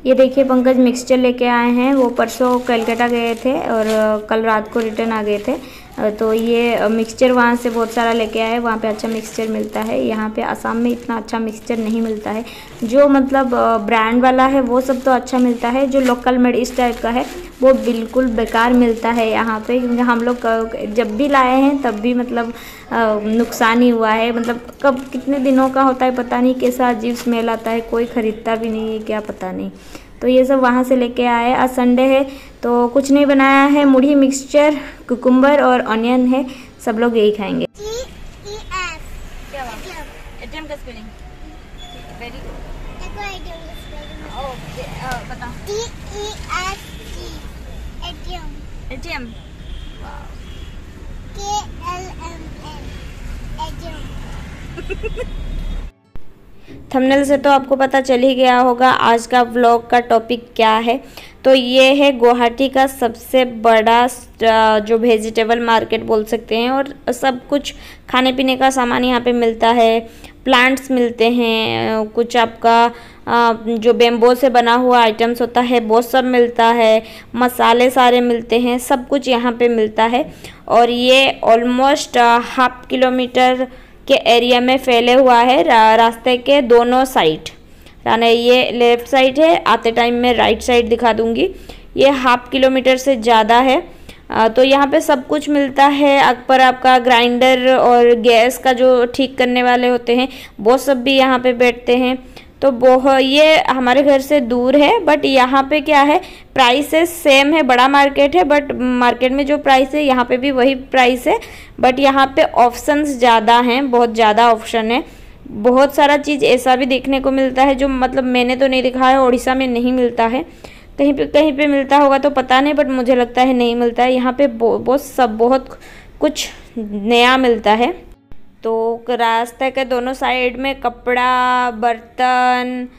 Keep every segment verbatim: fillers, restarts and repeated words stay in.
ये देखिए पंकज मिक्सचर लेके आए हैं, वो परसों कलकत्ता गए थे और कल रात को रिटर्न आ गए थे। तो ये मिक्सचर वहाँ से बहुत सारा लेके आए, वहाँ पे अच्छा मिक्सचर मिलता है। यहाँ पे असम में इतना अच्छा मिक्सचर नहीं मिलता है, जो मतलब ब्रांड वाला है वो सब तो अच्छा मिलता है, जो लोकल मेड इस टाइप का है वो बिल्कुल बेकार मिलता है यहाँ पे। क्योंकि हम लोग जब भी लाए हैं तब भी मतलब नुकसान ही हुआ है। मतलब कब कितने दिनों का होता है पता नहीं, कैसा अजीब स्मेल आता है, कोई ख़रीदता भी नहीं है, क्या पता नहीं। तो ये सब वहाँ से लेके आए। आज संडे है तो कुछ नहीं बनाया है, मुढ़ी मिक्सचर कुकुम्बर और ऑनियन है, सब लोग यही खाएंगे। थंबनेल से तो आपको पता चल ही गया होगा आज का व्लॉग का टॉपिक क्या है। तो ये है गुवाहाटी का सबसे बड़ा जो वेजिटेबल मार्केट बोल सकते हैं, और सब कुछ खाने पीने का सामान यहाँ पे मिलता है। प्लांट्स मिलते हैं, कुछ आपका जो बेम्बो से बना हुआ आइटम्स होता है वो सब मिलता है, मसाले सारे मिलते हैं, सब कुछ यहाँ पे मिलता है। और ये ऑलमोस्ट हाफ किलोमीटर के एरिया में फैले हुआ है, रा, रास्ते के दोनों साइड। यानी ये लेफ़्ट साइड है, आते टाइम में राइट साइड दिखा दूंगी। ये हाफ किलोमीटर से ज़्यादा है। आ, तो यहाँ पे सब कुछ मिलता है। अकबर आपका ग्राइंडर और गैस का जो ठीक करने वाले होते हैं वो सब भी यहाँ पे बैठते हैं। तो बहुत ये हमारे घर से दूर है, बट यहाँ पे क्या है, प्राइसेस सेम है। बड़ा मार्केट है, बट मार्केट में जो प्राइस है यहाँ पे भी वही प्राइस है, बट यहाँ पे ऑप्शंस ज़्यादा हैं, बहुत ज़्यादा ऑप्शन है। बहुत सारा चीज़ ऐसा भी देखने को मिलता है जो मतलब मैंने तो नहीं देखा है, उड़ीसा में नहीं मिलता है। कहीं पे कहीं पे मिलता होगा तो पता नहीं, बट मुझे लगता है नहीं मिलता है। यहाँ पे बहुत सब बहुत कुछ नया मिलता है। तो रास्ते के दोनों साइड में कपड़ा, बर्तन,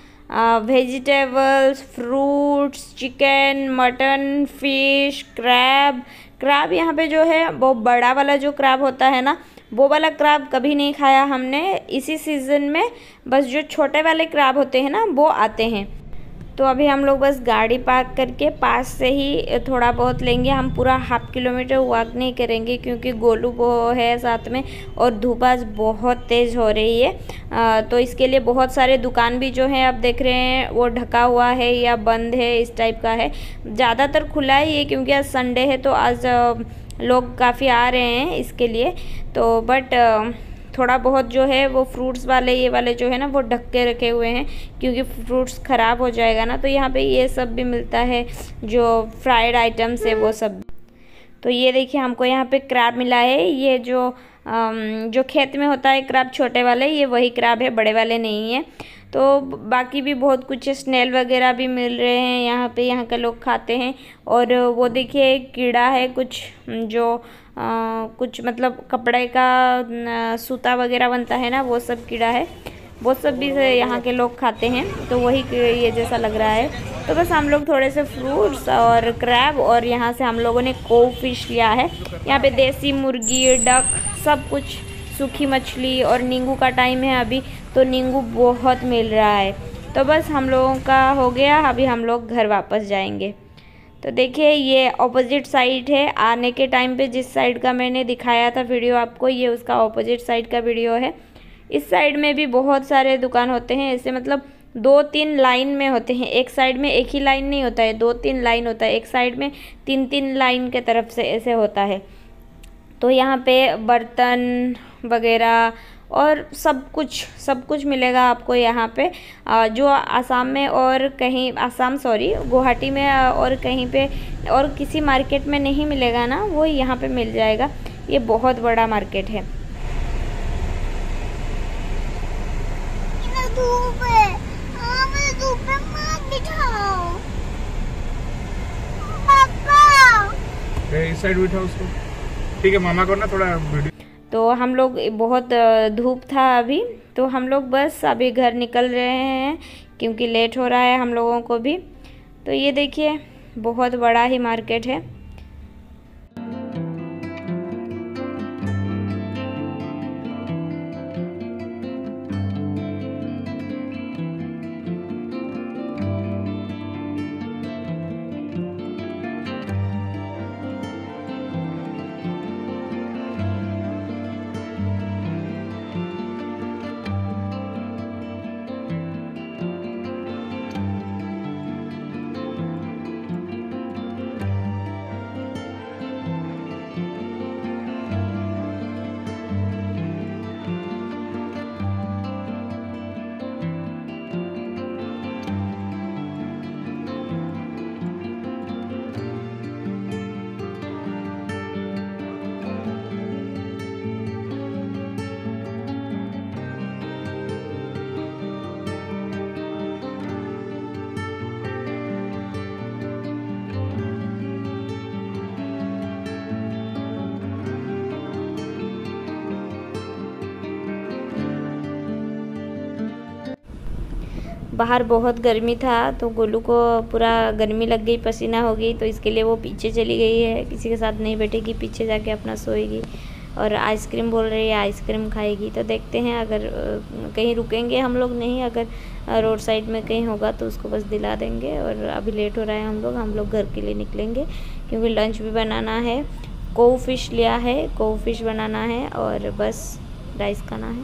vegetables, fruits, chicken, mutton, fish, crab. Crab यहाँ पे जो है वो बड़ा वाला जो क्रैब होता है ना, वो वाला क्रैब कभी नहीं खाया हमने इसी सीज़न में। बस जो छोटे वाले क्रैब होते हैं ना वो आते हैं। तो अभी हम लोग बस गाड़ी पार्क करके पास से ही थोड़ा बहुत लेंगे। हम पूरा हाफ किलोमीटर वॉक नहीं करेंगे क्योंकि गोलू वो है साथ में, और धूप आज बहुत तेज़ हो रही है। आ, तो इसके लिए बहुत सारे दुकान भी जो हैं आप देख रहे हैं वो ढका हुआ है या बंद है, इस टाइप का है। ज़्यादातर खुला ही है क्योंकि आज संडे है, तो आज लोग काफ़ी आ रहे हैं इसके लिए। तो बट थोड़ा बहुत जो है वो फ्रूट्स वाले ये वाले जो है ना वो ढक के रखे हुए हैं, क्योंकि फ्रूट्स ख़राब हो जाएगा ना। तो यहाँ पे ये सब भी मिलता है, जो फ्राइड आइटम्स है वो सब। तो ये देखिए हमको यहाँ पे क्रैब मिला है। ये जो जो खेत में होता है क्रैब छोटे वाले, ये वही क्रैब है, बड़े वाले नहीं है। तो बाकी भी बहुत कुछ स्नेल वगैरह भी मिल रहे हैं यहाँ पे, यहाँ के लोग खाते हैं। और वो देखिए कीड़ा है कुछ, जो आ, कुछ मतलब कपड़े का सूता वगैरह बनता है ना, वो सब कीड़ा है, वो सब भी यहाँ के लोग खाते हैं। तो वही ये जैसा लग रहा है। तो बस हम लोग थोड़े से फ्रूट्स और क्रैब, और यहाँ से हम लोगों ने कोव फिश लिया है। यहाँ पे देसी मुर्गी, डक, सब कुछ, सूखी मछली, और नींबू का टाइम है अभी तो नींबू बहुत मिल रहा है। तो बस हम लोगों का हो गया, अभी हम लोग घर वापस जाएंगे। तो देखिए ये ऑपोजिट साइड है। आने के टाइम पे जिस साइड का मैंने दिखाया था वीडियो आपको, ये उसका ऑपोजिट साइड का वीडियो है। इस साइड में भी बहुत सारे दुकान होते हैं ऐसे, मतलब दो तीन लाइन में होते हैं। एक साइड में एक ही लाइन नहीं होता है, दो तीन लाइन होता है। एक साइड में तीन तीन लाइन के तरफ से ऐसे होता है। तो यहाँ पे बर्तन वगैरह और सब कुछ सब कुछ मिलेगा आपको यहाँ पे, जो आसाम में और कहीं, आसाम सॉरी गुवाहाटी में और कहीं पे और किसी मार्केट में नहीं मिलेगा ना, वो यहाँ पे मिल जाएगा। ये बहुत बड़ा मार्केट है। धूप है, हाँ मुझे धूप में मत बिठाओ पापा। इस साइड बिठाओ उसको, ठीक है। मामा को ना थोड़ा वीडियो। तो हम लोग बहुत धूप था अभी, तो हम लोग बस अभी घर निकल रहे हैं क्योंकि लेट हो रहा है हम लोगों को भी। तो ये देखिए बहुत बड़ा ही मार्केट है। बाहर बहुत गर्मी था तो गोलू को पूरा गर्मी लग गई, पसीना हो गई, तो इसके लिए वो पीछे चली गई है, किसी के साथ नहीं बैठेगी, पीछे जाके अपना सोएगी। और आइसक्रीम बोल रही है आइसक्रीम खाएगी। तो देखते हैं, अगर कहीं रुकेंगे हम लोग नहीं, अगर रोड साइड में कहीं होगा तो उसको बस दिला देंगे। और अभी लेट हो रहा है, हम लोग हम लोग घर के लिए निकलेंगे क्योंकि लंच भी बनाना है। कोव फिश लिया है, कोव फिश बनाना है और बस राइस खाना है।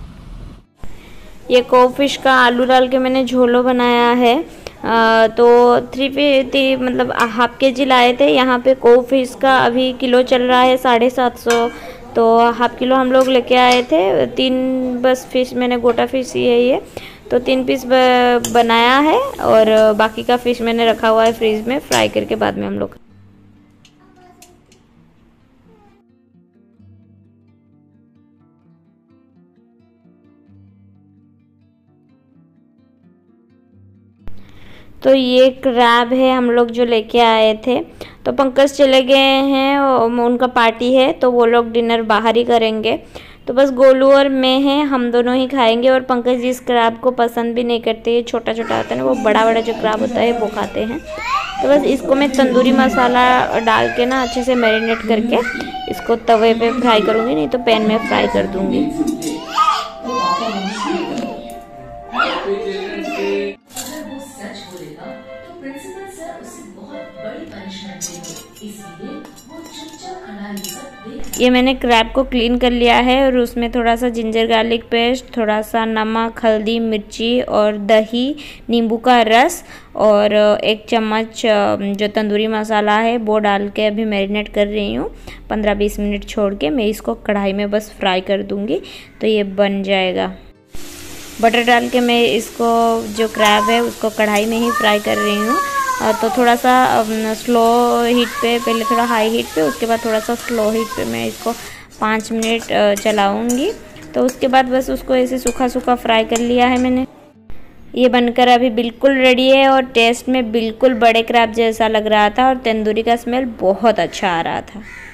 ये कोव फिश का आलू डाल के मैंने झोलो बनाया है। आ, तो थ्री फिफ्टी मतलब हाफ के जी लाए थे। यहाँ पे कोव फिश का अभी किलो चल रहा है साढ़े सात सौ, तो हाफ किलो हम लोग लेके आए थे। तीन बस फिश मैंने गोटा फिश ही है ये, तो तीन पीस बनाया है और बाकी का फिश मैंने रखा हुआ है फ्रीज में, फ्राई करके बाद में हम लोग। तो ये क्रैब है हम लोग जो लेके आए थे। तो पंकज चले गए हैं, उनका पार्टी है तो वो लोग डिनर बाहर ही करेंगे। तो बस गोलू और मैं हैं, हम दोनों ही खाएंगे। और पंकज जी इस क्रैब को पसंद भी नहीं करते, छोटा छोटा होता है ना, वो बड़ा बड़ा जो क्रैब होता है वो खाते हैं। तो बस इसको मैं तंदूरी मसाला डाल के ना अच्छे से मैरिनेट करके इसको तवे पे फ्राई करूँगी, नहीं तो पैन में फ्राई कर दूँगी। ये मैंने क्रैब को क्लीन कर लिया है और उसमें थोड़ा सा जिंजर गार्लिक पेस्ट, थोड़ा सा नमक, हल्दी, मिर्ची और दही, नींबू का रस और एक चम्मच जो तंदूरी मसाला है वो डाल के अभी मैरिनेट कर रही हूँ। पंद्रह बीस मिनट छोड़ के मैं इसको कढ़ाई में बस फ्राई कर दूँगी तो ये बन जाएगा। बटर डाल के मैं इसको जो क्रैब है उसको कढ़ाई में ही फ्राई कर रही हूँ। तो थोड़ा सा स्लो हीट पे, पहले थोड़ा हाई हीट पे, उसके बाद थोड़ा सा स्लो हीट पे मैं इसको पाँच मिनट चलाऊँगी। तो उसके बाद बस उसको ऐसे सूखा सूखा फ्राई कर लिया है मैंने। ये बनकर अभी बिल्कुल रेडी है और टेस्ट में बिल्कुल बड़े क्रैब जैसा लग रहा था और तंदूरी का स्मेल बहुत अच्छा आ रहा था।